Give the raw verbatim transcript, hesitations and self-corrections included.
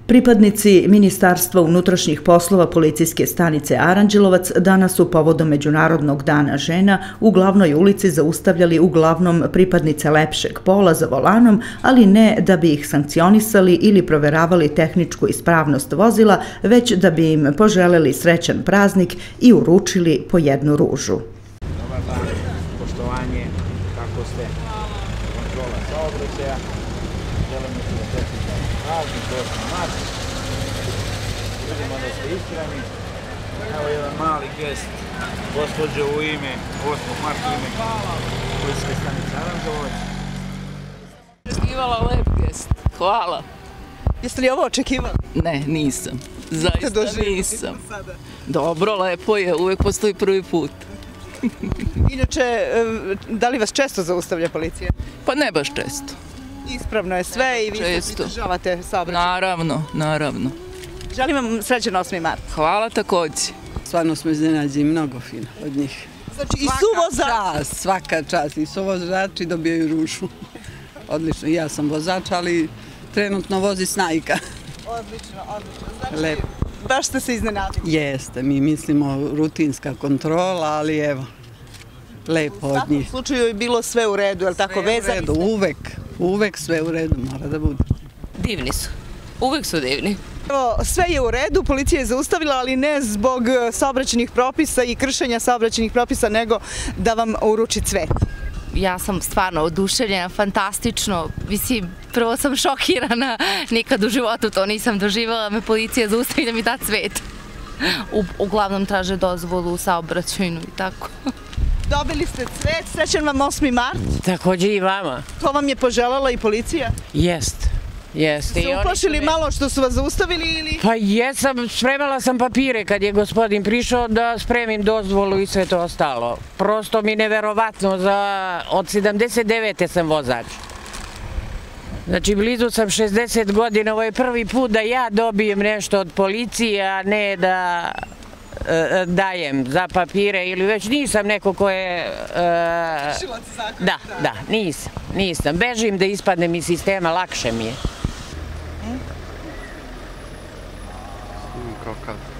Pripadnici Ministarstva unutrašnjih poslova policijske stanice Aranđelovac danas su povodom Međunarodnog dana žena u glavnoj ulici zaustavljali uglavnom pripadnice lepšeg pola za volanom, ali ne da bi ih sankcionisali ili proveravali tehničku ispravnost vozila, već da bi im poželeli srećan praznik i uručili po jednu ružu. Dobar dan, poštovanje, kako ste? Kontrola saobraćaja. Želimo se da čestitamo praznik, osmi mart. Vidimo da ste iskreni. Evo jedan mali gest, gospođo, u ime osmog marta, u ime policijske stanice Aranđelovac. Očekivala lep gest. Hvala. Jeste li ovo očekivali? Ne, nisam. Zaista nisam. Dobro, lepo je. Uvek postoji prvi put. Inače, da li vas često zaustavlja policija? Pa ne baš često. Ispravno je sve i vi se pridržavate saobraćaja. Naravno, naravno. Želim vam srećan osmi mart. Hvala takođe. Stvarno smo iznenađeni, mnogo fino od njih. Znači i suvozač. Svaka čast, i suvozači dobijaju ružu. Odlično, ja sam vozač, ali trenutno vozi snajka. Odlično, odlično. Znači, lepo. Baš ste se iznenadili. Jeste, mi mislimo rutinska kontrola, ali evo, lepo od njih. U svakom slučaju je bilo sve u redu, je li tako vezani? Sve u redu, uvek, uvek sve u redu mora da bude. Divni su, uvek su divni. Evo, sve je u redu, policija je zaustavila, ali ne zbog saobraćajnih propisa i kršenja saobraćajnih propisa, nego da vam uruči cvet. Ja sam stvarno oduševljena, fantastično. Mislim, prvo sam šokirana, nikad u životu to nisam doživjela, me policija zaustavi da mi da cvet. Uglavnom traže dozvolu u saobraćajnu i tako. Dobili ste cvet, srećan vam osmi mart. Takođe i vama. To vam je poželjela i policija? Jest, jest. Ste se uplašili malo što su vas zaustavili ili? Pa jesam, spremala sam papire kad je gospodin prišao da spremim dozvolu i sve to ostalo. Prosto mi neverovatno, od sedamdeset devete sam vozač. Znači, blizu sam šezdeset godina, ovo je prvi put da ja dobijem nešto od policije, a ne da dajem za papire ili već nisam neko ko je... Da, da, nisam, nisam. Bežim da ispadnem iz sistema, lakše mi je. Kao kad?